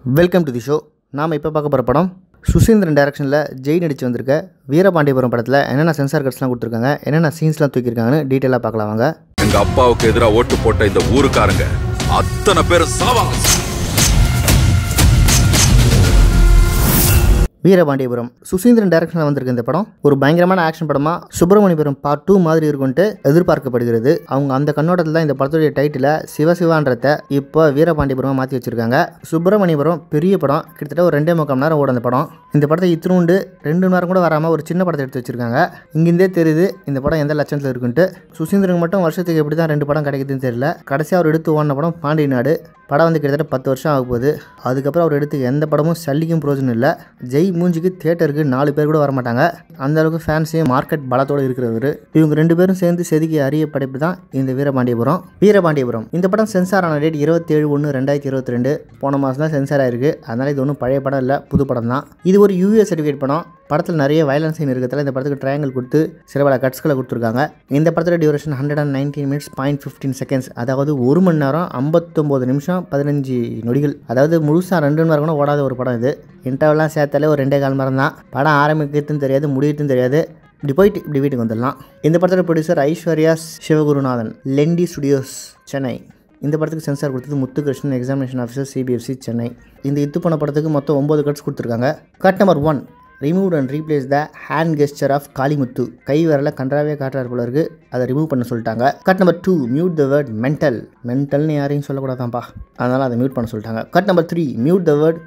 Welcome to the show. நாம் இப்போ பார்க்க போகிற படம் சுசீந்திரன் டைரக்ஷனில் ஜெய் நடிச்சு வந்திருக்க வீரபாண்டியபுரம் படத்தில் என்னென்ன சென்சார் கட்ஸ்லாம் கொடுத்துருக்காங்க, என்னென்ன சீன்ஸ்லாம் தூக்கியிருக்காங்கன்னு டீட்டெயிலாக பார்க்கலாம் வாங்க. எங்கள் அப்பாவுக்கு எதிராக ஓட்டு போட்ட இந்த ஊருக்காரங்க அத்தனை பேர் சாவாங்க. வீரபாண்டியபுரம் சுசீந்திரன் டைரக்ஷனில் வந்திருக்க இந்த படம் ஒரு பயங்கரமான ஆக்ஷன் படமாக சுப்பிரமணியபுரம் பார்ட் 2 மாதிரி இருக்கும்ட்டு எதிர்பார்க்கப்படுகிறது. அவங்க அந்த கண்ணோட்டத்தில் தான் இந்த படத்துடைய டைட்டில் சிவசிவான்றத இப்போ வீரபாண்டியபுரமாக மாற்றி வச்சிருக்காங்க. சுப்பிரமணியபுரம் பெரிய படம், கிட்டத்தட்ட ஒரு 2.25 மணி நேரம் ஓடும் அந்த படம். இந்த படத்தை இத்தினூண்டு 2 மணி நேரம் கூட வராமல் ஒரு சின்ன படத்தை எடுத்து வச்சிருக்காங்க. இங்கிருந்தே தெரியுது இந்த படம் எந்த லட்சத்தில் இருக்குன்ட்டு. சுசீந்திரனுக்கு மட்டும் வருஷத்துக்கு எப்படி தான் 2 படம் கிடைக்குதுன்னு தெரியல. கடைசியாக அவர் எடுத்து ஓடின படம் பாண்டிய நாடு. படம் வந்து கிட்டத்தட்ட 10 வருஷம் ஆக போகுது. அதுக்கப்புறம் அவர் எடுத்து எந்த படமும் சல்லிக்கும் பிரோஜனம் இல்லை. ஜெய் மூஞ்சிக்கு தியேட்டருக்கு 4 பேர் கூட வரமாட்டாங்க. அந்த அளவுக்கு ஃபேன்ஸையும் மார்க்கெட் பலத்தோடு இருக்கிறவர். இவங்க 2 பேரும் சேர்ந்து செதுக்கி அரிய படைப்பு தான் இந்த வீரபாண்டியபுரம். இந்த படம் சென்சார் ஆன டேட் 27/1/2022. போன மாதம் தான் சென்சார் ஆயிருக்கு. அதனால் இது ஒன்றும் பழைய படம் இல்லை, புது படம் தான். இது ஒரு யூஎஸ் சர்டிஃபிகேட் படம். படத்தில் நிறைய வயலன்ஸ் சீன் இருக்கிறதால இந்த படத்துக்கு ட்ரையாங்கிள் கொடுத்து சில பல கட்ஸ்களை கொடுத்துருக்காங்க. இந்த படத்தோட டியூரேஷன் 119 minutes 0.15 seconds, அதாவது 1 மணி நேரம் 59 நிமிஷம் 15 நொடிகள். அதாவது முழுசாக 2 மணி நேரம் கூட ஓடாத ஒரு படம் இது. இன்டர்வெல்லாம் சேர்த்தாலே ஒரு 2.25 மணி நேரம் தான். படம் ஆரம்பிக்கிறதுன்னு தெரியாது, முடியறதுன்னு தெரியாது. இப்படி போயிட்டு இப்படி வீட்டுக்கு வந்துடலாம். இந்த படத்தோட ப்ரொடியூசர் ஐஸ்வர்யா சிவகுருநாதன், லெண்டி ஸ்டுடியோஸ், சென்னை. இந்த படத்துக்கு சென்சார் கொடுத்தது Muthukrishnan, examination officer, CBFC, Chennai. இந்த இத்து போன படத்துக்கு மொத்தம் 9 கட்ஸ் கொடுத்துருக்காங்க. Cut number 1, remove and replace the hand gesture of Kalimuthu. கை விரல கன்றாவே காட்டுறாரு போல இருக்கு, அதை ரிமூவ் பண்ண சொல்லிட்டாங்க. Cut number 2, mute the word மென்டல்னு யாரையும் சொல்லக்கூடாதான்ப்பா, அதனால் அதை மியூட் பண்ண சொல்லிட்டாங்க. Cut number 3, mute the word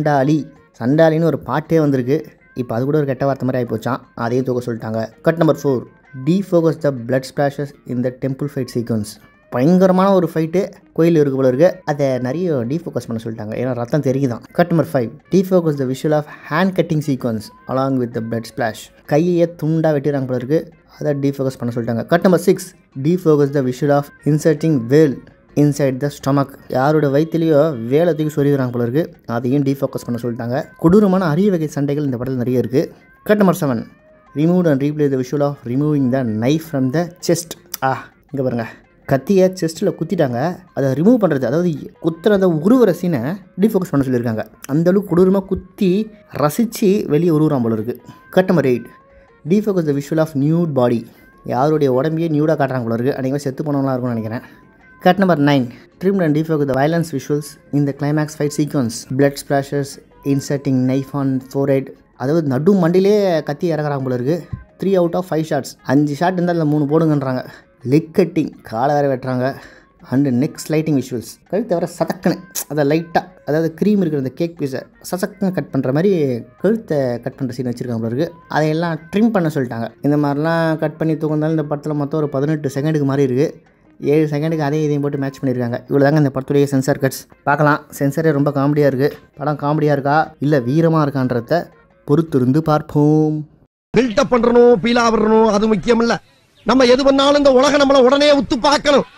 சண்டாலின்னு ஒரு பாட்டே வந்திருக்கு. இப்போ அது கூட ஒரு கெட்ட வார்த்தை மாதிரி ஆகிப்போச்சான், அதையும் தூக்க சொல்லிட்டாங்க. Cut number 4, defocus the blood splashes in the temple fight sequence. பயங்கரமான ஒரு ஃபைட்டு கோயில் இருக்கு போல இருக்குது, அதை நிறைய டீஃபோக்கஸ் பண்ண சொல்லிட்டாங்க, ஏன்னா ரத்தம் தெரியுதான். Cut number 5, defocus the visual of hand cutting sequence along with the blood splash. கையை துண்டாக வெட்டிடுறாங்க போல இருக்குது, அதை டீஃபோக்கஸ் பண்ண சொல்லிட்டாங்க. Cut number 6, defocus the visual of inserting vel inside the stomach. யாரோட வயிற்றுலையோ வேலை தூக்கி சொருகிறாங்க போல இருக்குது, அதையும் டீஃபோக்கஸ் பண்ண சொல்லிட்டாங்க. கொடூரமான அரிய வகை சண்டைகள் இந்த படத்தில் நிறைய இருக்குது. Cut number 7, remove and replace the visual of removing the knife from the chest. இங்கே பாருங்கள், கத்தியை செஸ்ட்டில் குத்திட்டாங்க, அதை ரிமூவ் பண்ணுறது, அதாவது குத்துறத உருவற சீனை டீஃபோக்கஸ் பண்ண சொல்லியிருக்காங்க. அந்தளவுக்கு கொடூரமாக குத்தி ரசித்து வெளியே உருவுறான் போல இருக்குது. Cut number 8, defocus the visual of nude body. யாருடைய உடம்பையே நியூடாக காட்டுறாங்க போல இருக்குது, அன்றைக்கி செத்து போனவங்களாம் இருக்கும்னு நினைக்கிறேன். Cut number 9, trimmed and defocus the violence visuals in the climax fight sequence. Blood splashes, inserting knife on forehead. அதாவது நடு மண்டிலே கத்தி இறக்குறாங்க போல இருக்குது. 3 out of 5 ஷாட்ஸ், 5 ஷாட் இருந்தால் அதில் 3 போடுங்கன்றாங்க. லெக் கட்டிங், காலை வேறு வெட்டுறாங்க. அண்டு நெக் ஸ்லைட்டிங் விஷுவல்ஸ், கழுத்தை வர சதக்குன்னு அதை லைட்டாக, அதாவது க்ரீம் இருக்கிற அந்த கேக் பீஸை சசக்குன்னு கட் பண்ணுற மாதிரி கழுத்தை கட் பண்ணுற சீன் வச்சுருக்காங்க போல இருக்குது, அதையெல்லாம் ட்ரிம் பண்ண சொல்லிட்டாங்க. இந்த மாதிரிலாம் கட் பண்ணி தூக்கினாலும் இந்த படத்தில் மொத்தம் ஒரு 18 செகண்டுக்கு மாதிரி இருக்குது. 7 செகண்டுக்கு அதே இதையும் போட்டு மேட்ச் பண்ணியிருக்காங்க. இவ்வளோ தாங்க இந்த படத்துடைய சென்சார் கட்ஸ். பார்க்கலாம், சென்சாரே ரொம்ப காமெடியாக இருக்குது. படம் காமெடியாக இருக்கா இல்லை வீரமாக இருக்கான்றத பொறுத்திருந்து பார்ப்போம். பில்டப் பண்ணுறணும், பீலா வரணும், அது முக்கியம் இல்லை. நம்ம எது பண்ணாலும் இந்த உலகம் நம்மளை உடனே உத்து பார்க்கணும்.